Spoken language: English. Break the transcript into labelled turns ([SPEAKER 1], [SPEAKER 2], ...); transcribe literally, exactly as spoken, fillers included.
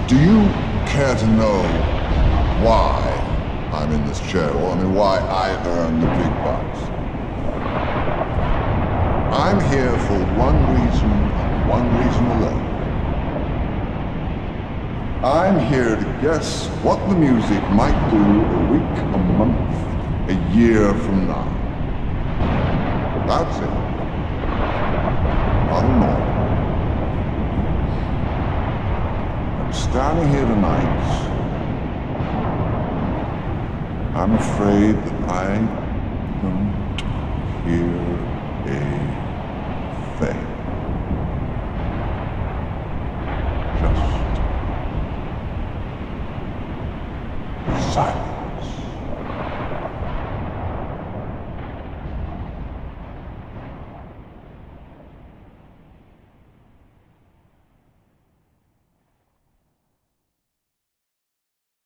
[SPEAKER 1] Do you care to know why I'm in this chair? Well, I mean, why I earn the big bucks? I'm here for one reason and one reason alone. I'm here to guess what the music might do a week, a month, a year from now. That's it. Nothing more. I'm standing here tonight. I'm afraid that I don't hear a thing.